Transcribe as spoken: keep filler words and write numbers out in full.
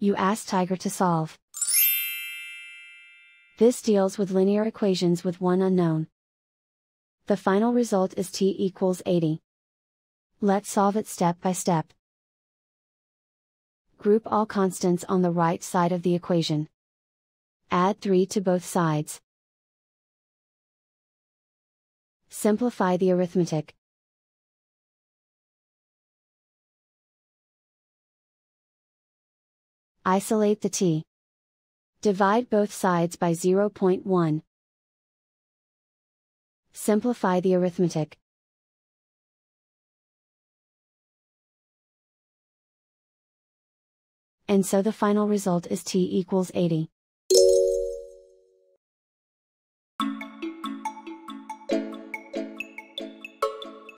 You ask Tiger to solve. This deals with linear equations with one unknown. The final result is t equals eighty. Let's solve it step by step. Group all constants on the right side of the equation. Add three to both sides. Simplify the arithmetic. Isolate the t. Divide both sides by zero point one. Simplify the arithmetic. And so the final result is t equals eighty.